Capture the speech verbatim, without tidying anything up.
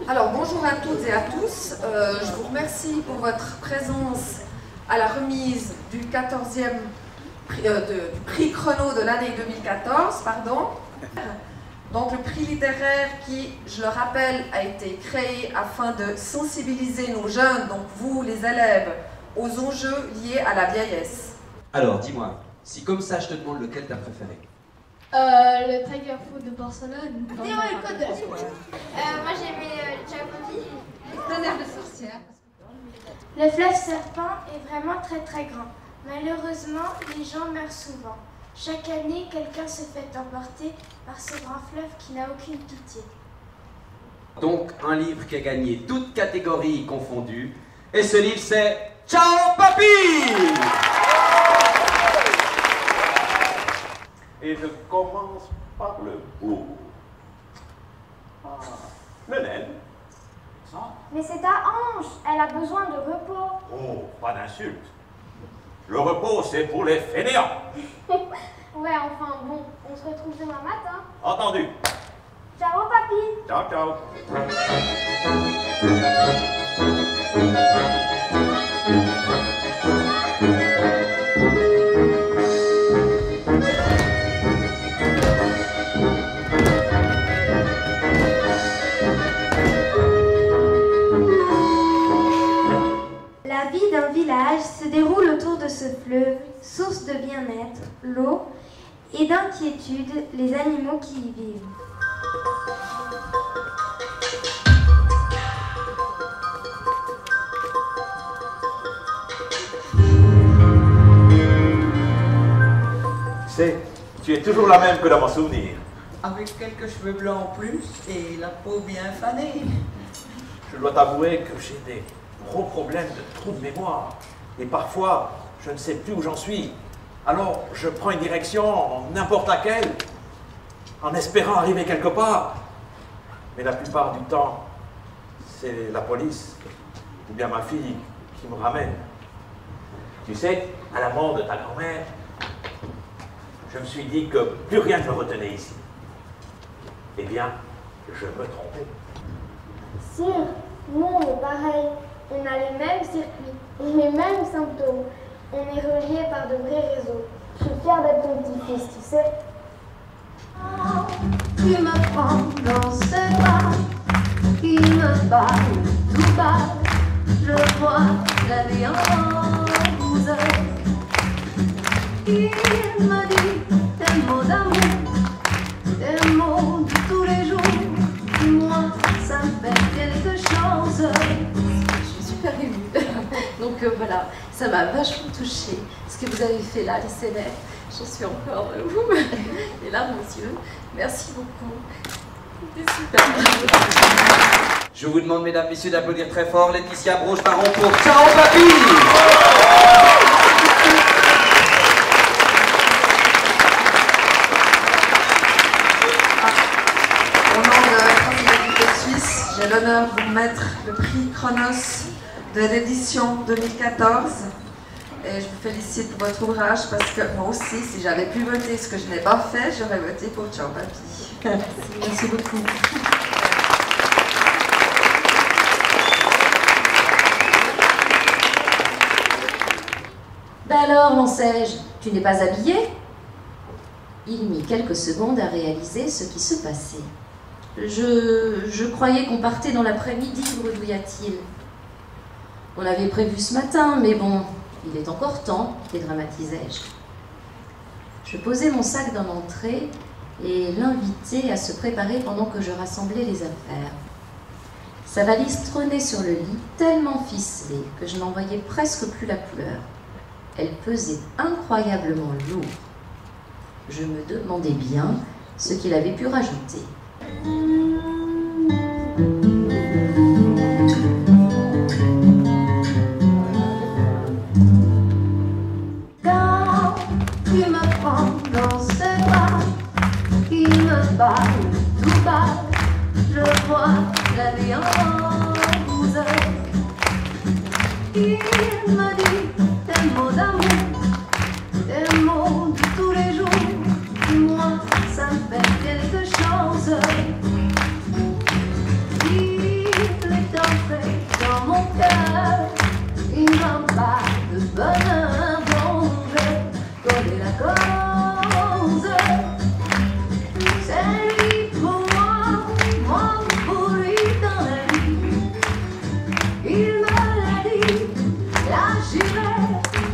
Alors bonjour à toutes et à tous, euh, je vous remercie pour votre présence à la remise du quatorzième prix, euh, de, du prix chrono de l'année deux mille quatorze, pardon. Donc le prix littéraire qui, je le rappelle, a été créé afin de sensibiliser nos jeunes, donc vous les élèves, aux enjeux liés à la vieillesse. Alors dis-moi, si comme ça je te demande lequel t'as préféré? Euh, le Tiger Food de Barcelone. Théo et le code de la sorcière. Euh, moi j'ai aimé euh, Ciao Papi. Tonnerre de sorcière. Le fleuve serpent est vraiment très très grand. Malheureusement, les gens meurent souvent. Chaque année, quelqu'un se fait emporter par ce grand fleuve qui n'a aucune pitié. Donc un livre qui a gagné toutes catégories confondues. Et ce livre c'est Ciao Papi! Et je commence par le beau. Ah, le naine. Ça? Mais c'est ta hanche, elle a besoin de repos. Oh, pas d'insulte. Le repos, c'est pour les fainéants. Ouais, enfin bon, on se retrouve demain matin. Entendu. Ciao Papi. Ciao, ciao. La vie d'un village se déroule autour de ce fleuve, source de bien-être, l'eau, et d'inquiétude, les animaux qui y vivent. Tu sais, tu es toujours la même que dans mon souvenir. Avec quelques cheveux blancs en plus et la peau bien fanée. Je dois t'avouer que j'ai des gros problèmes de trou de mémoire. Et parfois, je ne sais plus où j'en suis. Alors, je prends une direction, n'importe laquelle, en espérant arriver quelque part. Mais la plupart du temps, c'est la police, ou bien ma fille, qui me ramène. Tu sais, à la mort de ta grand-mère, je me suis dit que plus rien ne me retenait ici. Eh bien, je me trompais. Sire, nous on est pareil. On a les mêmes circuits, les mêmes symptômes. On est reliés par de vrais réseaux. Je suis fière d'être ton petit-fils, tu sais. Tu me prends dans ses bras, il me parle tout bas, je vois la vie en rose. Il me dit des mots d'amour, des mots de tous les jours. Moi, ça me fait quelque chose. Je suis super émue. Donc euh, voilà, ça m'a vachement touchée. Ce que vous avez fait là, les scénaires, j'en suis encore de vous. Et là, mon Dieu, merci beaucoup. C'était super. Je vous demande, mesdames, messieurs, d'applaudir très fort Laetitia Broche-Baron pour Ciao Papi! Au nom de Transilité Suisse, j'ai l'honneur de vous remettre le prix Chronos de l'édition deux mille quatorze. Et je vous félicite pour votre ouvrage parce que moi aussi, si j'avais pu voter ce que je n'ai pas fait, j'aurais voté pour Ciao Papi. Merci, merci beaucoup. Ben alors, mon sais-je, tu n'es pas habillé? Il mit quelques secondes à réaliser ce qui se passait. Je, je croyais qu'on partait dans l'après-midi, bredouilla-t-il. On avait prévu ce matin, mais bon, il est encore temps, dédramatisai-je. Je posai mon sac dans l'entrée et l'invitai à se préparer pendant que je rassemblais les affaires. Sa valise trônait sur le lit, tellement ficelée que je n'en voyais presque plus la couleur. Elle pesait incroyablement lourd. Je me demandais bien ce qu'il avait pu rajouter. Quand tu me prends dans ses bras, il me parle tout bas, je vois la vie en rose. Il me dit des mots d'amour, des mots de tous les jours. Moi, ça me fait quelque chose. Il et la cause. C'est lui pour moi, moi pour lui dans la vie. Il me l'a dit, là j'irai